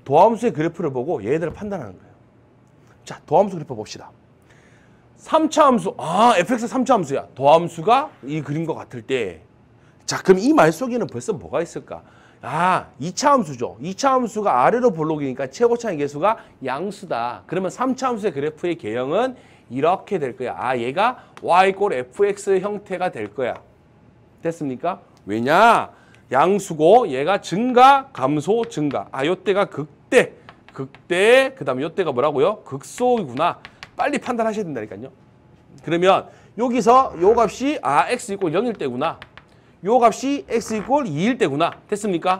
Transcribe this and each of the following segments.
도함수의 그래프를 보고 얘들을 판단하는 거예요. 자, 도함수 그래프 봅시다. 3차 함수, fx 3차 함수야. 도함수가 이 그림과 같을 때, 자, 그럼 이 말 속에는 벌써 뭐가 있을까? 2차 함수죠. 2차 함수가 아래로 볼록이니까 최고차의 개수가 양수다. 그러면 3차 함수의 그래프의 개형은 이렇게 될 거야. 얘가 y 꼴 fx 형태가 될 거야. 됐습니까? 왜냐? 양수고 얘가 증가, 감소, 증가. 요때가 극대, 그 다음에 요때가 뭐라고요? 극소이구나. 빨리 판단하셔야 된다니까요. 그러면 여기서 요 값이 x 이꼴 0일 때구나. 요 값이 x 이꼴 2일 때구나. 됐습니까?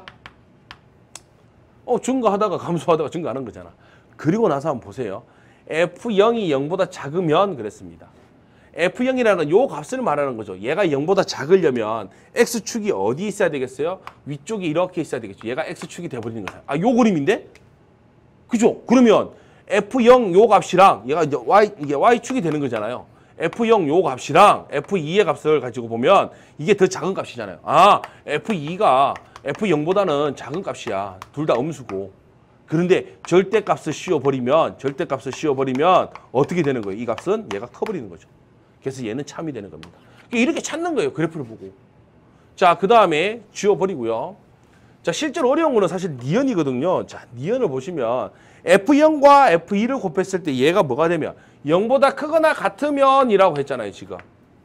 증가하다가 감소하다가 증가하는 거잖아. 그리고 나서 한번 보세요. f0이 0보다 작으면 그랬습니다. f0이라는 요 값을 말하는 거죠. 얘가 0보다 작으려면 x축이 어디 있어야 되겠어요? 위쪽에 이렇게 있어야 되겠죠. 얘가 x축이 돼버리는 거죠. 요 그림인데? 그죠? 그러면 f0 요 값이랑 얘가 이제 이게 y축이 되는 거잖아요. f0 요 값이랑 f2의 값을 가지고 보면 이게 더 작은 값이잖아요. f2가 f0보다는 작은 값이야. 둘 다 음수고. 그런데 절대값을 씌워버리면 어떻게 되는 거예요? 이 값은 얘가 커버리는 거죠. 그래서 얘는 참이 되는 겁니다. 이렇게 찾는 거예요. 그래프를 보고. 자, 그 다음에 지워버리고요. 자, 실제로 어려운 거는 사실 니은이거든요. 자, 니은을 보시면 f0과 f2를 곱했을 때 얘가 뭐가 되면 0보다 크거나 같으면 이라고 했잖아요, 지금.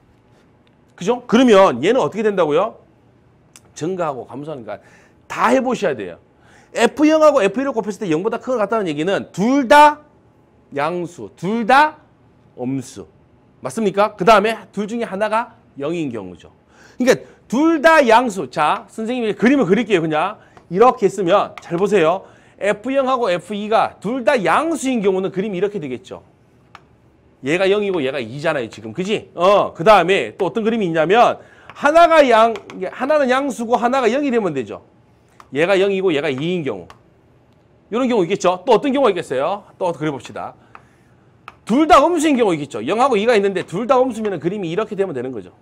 그죠? 그러면 얘는 어떻게 된다고요? 증가하고 감소하니까 다 해보셔야 돼요. f0하고 f2를 곱했을 때 0보다 크거나 같다는 얘기는 둘 다 양수, 둘 다 음수. 맞습니까? 그 다음에 둘 중에 하나가 0인 경우죠. 그러니까 둘 다 양수. 자, 선생님이 그림을 그릴게요. 그냥 이렇게 쓰면 잘 보세요. f0하고 f2가 둘 다 양수인 경우는 그림이 이렇게 되겠죠. 얘가 0이고 얘가 2잖아요, 지금. 그지? 그 다음에 또 어떤 그림이 있냐면 하나는 양수고 하나가 0이 되면 되죠. 얘가 0이고 얘가 2인 경우. 이런 경우 있겠죠. 또 어떤 경우가 있겠어요? 또 그려봅시다. 둘 다 음수인 경우 있겠죠. 0하고 2가 있는데 둘 다 음수면 그림이 이렇게 되면 되는 거죠.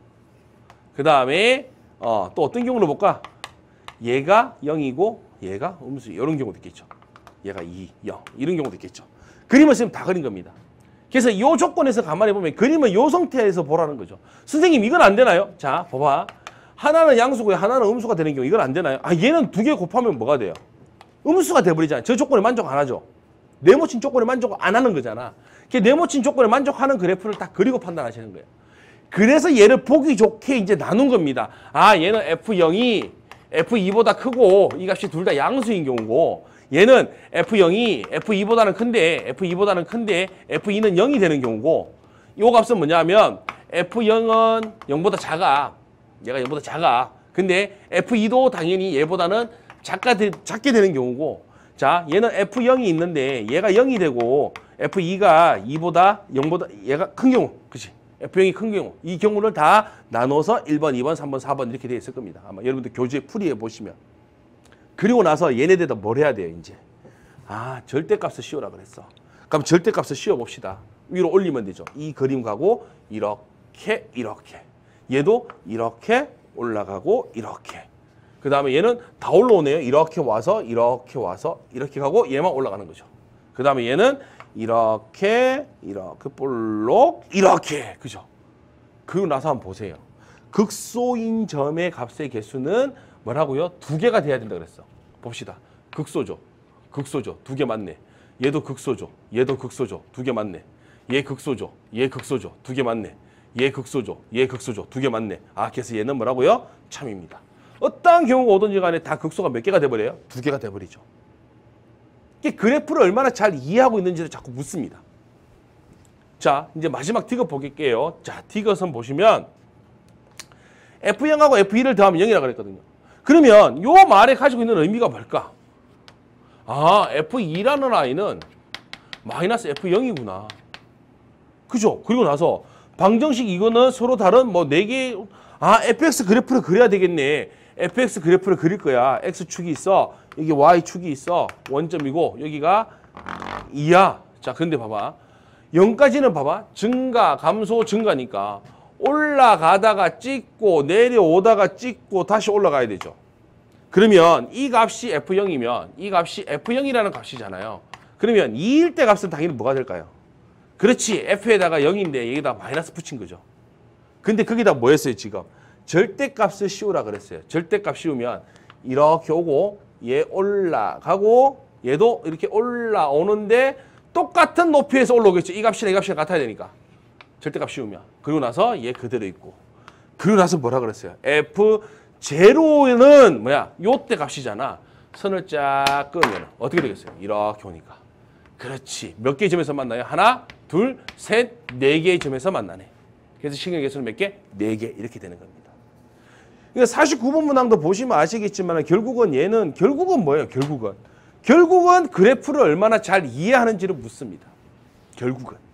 그 다음에 또 어떤 경우로 볼까? 얘가 0이고 얘가 음수. 이런 경우도 있겠죠. 얘가 2, 0. 이런 경우도 있겠죠. 그림을 쓰면 다 그린 겁니다. 그래서 이 조건에서 가만히 보면 그림은 이 상태에서 보라는 거죠. 선생님 이건 안 되나요? 자, 봐봐. 하나는 양수고요. 하나는 음수가 되는 경우 이건 안 되나요? 얘는 두 개 곱하면 뭐가 돼요? 음수가 돼버리잖아요. 저 조건에 만족 안 하죠. 네모친 조건에 만족 안 하는 거잖아. 네모친 조건에 만족하는 그래프를 딱 그리고 판단하시는 거예요. 그래서 얘를 보기 좋게 이제 나눈 겁니다. 얘는 F0이 F2보다 크고 이 값이 둘 다 양수인 경우고 얘는 F0이 F2보다는 큰데 F2는 0이 되는 경우고 이 값은 뭐냐면 F0은 0보다 작아. 얘가 0보다 작아. 근데 F2도 당연히 얘보다는 작게 되는 경우고 자, 얘는 F0이 있는데 얘가 0이 되고 F2가 2보다 0보다 얘가 큰 경우. 그치? F0이 큰 경우. 이 경우를 다 나눠서 1번, 2번, 3번, 4번 이렇게 되어 있을 겁니다. 아마 여러분들 교재 풀이해 보시면. 그리고 나서 얘네들도 뭘 해야 돼요, 이제. 절대값을 씌우라 그랬어. 그럼 절대값을 씌워 봅시다. 위로 올리면 되죠. 이 그림 가고 이렇게. 얘도 이렇게 올라가고 이렇게. 그 다음에 얘는 다 올라오네요. 이렇게 와서 이렇게 가고 얘만 올라가는 거죠. 그 다음에 얘는 이렇게 볼록 이렇게. 그죠? 그리고 나서 한번 보세요. 극소인 점의 값의 개수는 뭐라고요? 2개가 돼야 된다 그랬어. 봅시다. 극소죠. 두 개 맞네. 얘도 극소죠. 2개 맞네. 얘 극소죠. 2개 맞네. 얘 극소죠. 2개 맞네. 그래서 얘는 뭐라고요? 참입니다. 어떠한 경우가 오든지 간에 다 극소가 몇 개가 돼버려요? 2개가 돼버리죠. 그래프를 얼마나 잘 이해하고 있는지를 자꾸 묻습니다. 자, 이제 마지막 디귿 보게요. 자, 디귿은 보시면 F0하고 F2를 더하면 0이라고 그랬거든요. 그러면 요 말에 가지고 있는 의미가 뭘까? F2라는 아이는 마이너스 F0이구나. 그죠? 그리고 나서 방정식 이거는 서로 다른 뭐 4개 fx 그래프를 그려야 되겠네. fx 그래프를 그릴 거야. x축이 있어. 여기 y축이 있어. 원점이고 여기가 2야. 자, 근데 봐봐. 0까지는 봐봐. 증가, 감소, 증가니까 올라가다가 찍고 내려오다가 찍고 다시 올라가야 되죠. 그러면 이 값이 F0이면 이 값이 F0이라는 값이잖아요. 그러면 2일 때 값은 당연히 뭐가 될까요? 그렇지. F에다가 0인데 여기다 마이너스 붙인 거죠. 근데 거기다 뭐 했어요, 지금? 절대값을 씌우라 그랬어요. 절대값 씌우면 이렇게 오고 얘 올라가고 얘도 이렇게 올라오는데 똑같은 높이에서 올라오겠죠. 이 값이랑 이 값이랑 같아야 되니까. 절대값 씌우면. 그리고 나서 얘 그대로 있고. 그리고 나서 뭐라 그랬어요? F0는 뭐야? 요때 값이잖아. 선을 쫙 끄면 어떻게 되겠어요? 이렇게 오니까. 그렇지. 몇 개의 점에서 만나요? 하나, 둘, 셋, 네 개의 점에서 만나네. 그래서 신경 개수는 몇 개? 네 개. 이렇게 되는 겁니다. 그러니까 49번 문항도 보시면 아시겠지만 결국은 얘는 결국은 뭐예요? 결국은 그래프를 얼마나 잘 이해하는지를 묻습니다. 결국은.